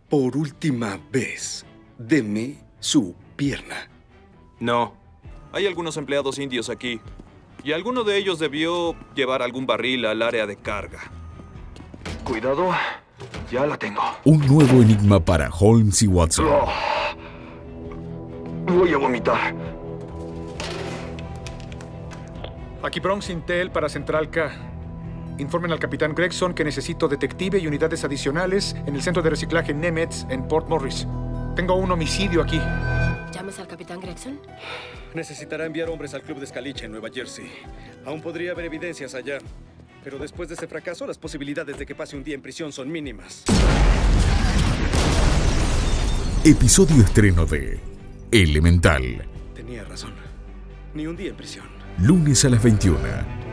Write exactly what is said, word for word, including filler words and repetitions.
Por última vez, deme su pierna. No. Hay algunos empleados indios aquí. Y alguno de ellos debió llevar algún barril al área de carga. Cuidado. Ya la tengo. Un nuevo enigma para Holmes y Watson. Oh. Voy a vomitar. Aquí Bronx Intel para Central K. Informen al capitán Gregson que necesito detective y unidades adicionales en el centro de reciclaje Nemetz en Port Morris. Tengo un homicidio aquí. ¿Llamas al capitán Gregson? Necesitará enviar hombres al club de Escaliche en Nueva Jersey. Aún podría haber evidencias allá. Pero después de ese fracaso, las posibilidades de que pase un día en prisión son mínimas. Episodio estreno de Elemental. Tenía razón. Ni un día en prisión. Lunes a las veintiuna.